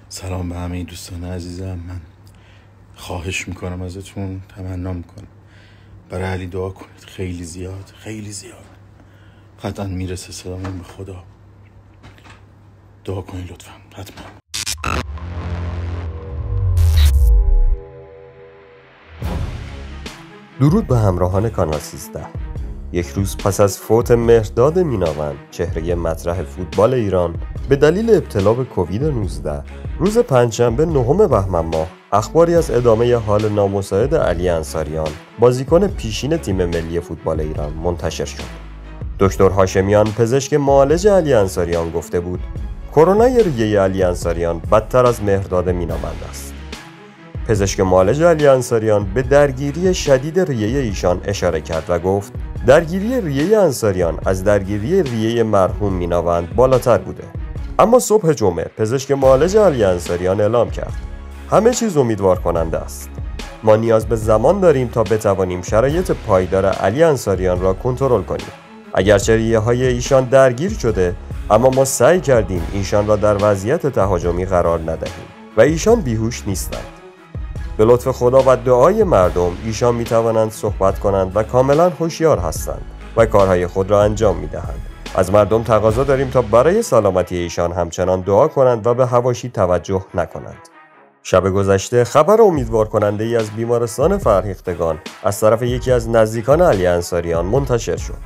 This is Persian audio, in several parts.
سلام به همه دوستان عزیزم. من خواهش میکنم ازتون، تمنا میکنم برای علی دعا کنید. خیلی زیاد قطعا میرسه صدامون به خدا. دعا کنید لطفا، حتما. درود به همراهان کانال 13. یک روز پس از فوت مهرداد میناوند، چهره مطرح فوتبال ایران به دلیل ابتلا به کووید 19، روز پنجشنبه 9 بهمن ماه اخباری از ادامه حال نامساعد علی انصاریان، بازیکن پیشین تیم ملی فوتبال ایران منتشر شد. دکتر هاشمیان، پزشک معالج علی انصاریان، گفته بود کرونا ریه علی انصاریان بدتر از مهرداد میناوند است. پزشک معالج علی انصاریان به درگیری شدید ریه ایشان اشاره کرد و گفت درگیری ریه انصاریان از درگیری ریه مرحوم میناوند بالاتر بوده. اما صبح جمعه پزشک معالج علی انصاریان اعلام کرد همه چیز امیدوار کننده است. ما نیاز به زمان داریم تا بتوانیم شرایط پایدار علی انصاریان را کنترل کنیم. اگرچه ریه های ایشان درگیر شده، اما ما سعی کردیم ایشان را در وضعیت تهاجمی قرار ندهیم و ایشان بیهوش نیستند. به لطف خدا و دعای مردم ایشان می توانند صحبت کنند و کاملا هوشیار هستند و کارهای خود را انجام می دهند. از مردم تقاضا داریم تا برای سلامتی ایشان همچنان دعا کنند و به حواشی توجه نکنند. شب گذشته خبر امیدوار کننده ای از بیمارستان فرهیختگان از طرف یکی از نزدیکان علی انصاریان منتشر شد.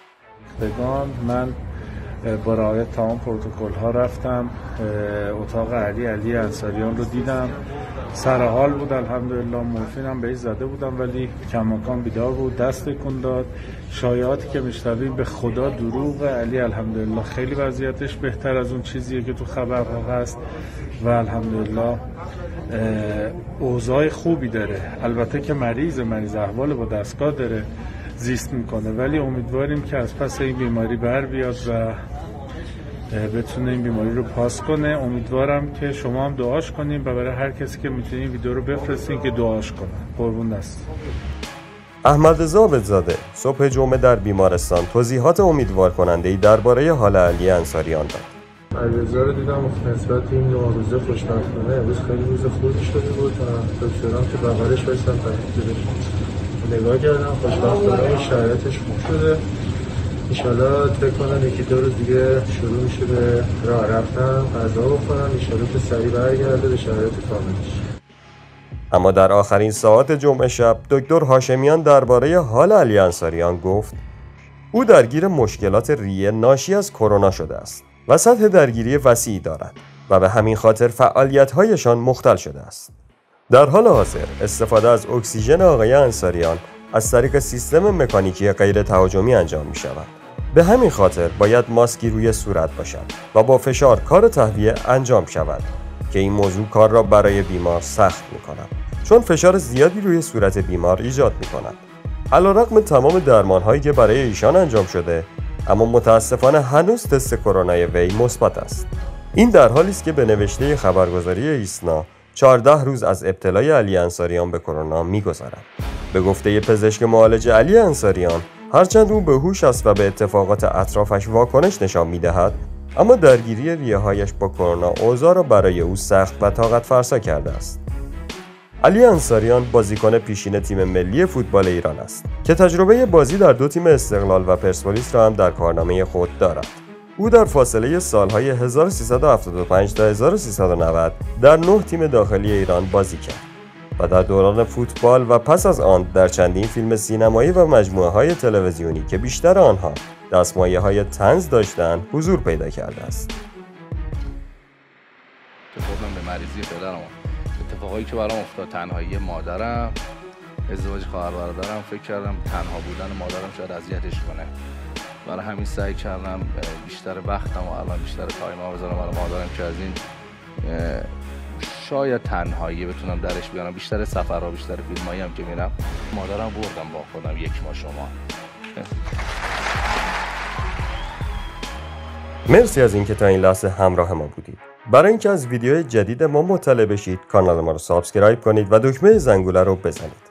من با رعایت تمام پروتکل ها رفتم اتاق علی انصاریان رو دیدم. سر حال بود الحمدلله، مورفین هم بهش زده بودم ولی کماکان بیدار بود، دست تکون داد. شایعاتی که میشنویم به خدا دروغ. علی الحمدلله خیلی وضعیتش بهتر از اون چیزیه که تو خبرها هست و الحمدلله اوضاع خوبی داره. البته که مریض احوال با دستگاه داره زیست میکنه، ولی امیدواریم که از پس این بیماری بر بیاد و بتونه این بیماری رو پاس کنه. امیدوارم که شما هم دعاش کنیم و برای هر کسی که میتونین ویدیو رو بفرستین که دعاش کنه. قربون دست. احمد ضابط‌زاده صبح جمعه در بیمارستان توضیحات امیدوار کننده‌ای درباره حال علی انصاریان داد. علیرضا رو دیدم نسبت این روزه خوشبختانه امروز خیلی روز خوبی شده بود و دکتران که بغلش بایستن نگاه کردم، خوشبختانه شرایطش خوب شده. انشالله فکر کنم یکی دو روز دیگه شروع میشه به راه رفتن، غذا بخورم، انشالله که سریع برگرده به شرایط کاملش. اما در آخرین ساعات جمعه شب دکتر هاشمیان درباره حال علی انصاریان گفت او درگیر مشکلات ریه ناشی از کرونا شده است و سطح درگیری وسیعی دارد و به همین خاطر فعالیت‌هایشان مختل شده است. در حال حاضر استفاده از اکسیژن آقای انصاریان از طریق سیستم مکانیکی غیر تهاجمی انجام می شود. به همین خاطر باید ماسکی روی صورت باشد و با فشار کار تهویه انجام شود که این موضوع کار را برای بیمار سخت می کند، چون فشار زیادی روی صورت بیمار ایجاد می کند. علیرغم تمام درمان‌هایی که برای ایشان انجام شده، اما متاسفانه هنوز تست کرونای وی مثبت است. این در حالی است که به نوشته خبرگزاری ایسنا 14 روز از ابتلای علی انصاریان به کرونا می‌گذرد. به گفته پزشک معالج علی انصاریان، هرچند او به هوش است و به اتفاقات اطرافش واکنش نشان می‌دهد، اما درگیری ریه‌هایش با کرونا اوضاع را برای او سخت و طاقت فرسا کرده است. علی انصاریان بازیکن پیشین تیم ملی فوتبال ایران است که تجربه بازی در دو تیم استقلال و پرسپولیس را هم در کارنامه خود دارد. او در فاصله سالهای 1375 تا 1390 در 9 تیم داخلی ایران بازی کرد و در دوران فوتبال و پس از آن در چندین فیلم سینمایی و مجموعه‌های تلویزیونی که بیشتر آنها دستمایه‌های طنز داشتند حضور پیدا کرده است. به مریضی پدرم، اتفاقایی که برام افتاد، تنهایی مادرم، ازدواج خواهر برادرم، فکر کردم تنها بودن مادرم شاید اذیتش کنه. برای همین سعی کردم بیشتر وقتم و الان بیشتر تایمم بذارم برای مادرم که از این شاید تنهایی بتونم درش بیارم. بیشتر سفرها، بیشتر فیلمایی هم که میرم مادرم بردم با خودم 1 ماه. شما مرسی از اینکه تا این لحظه همراه ما بودید. برای اینکه از ویدیوهای جدید ما مطلع بشید کانال ما رو سابسکرایب کنید و دکمه زنگوله رو بزنید.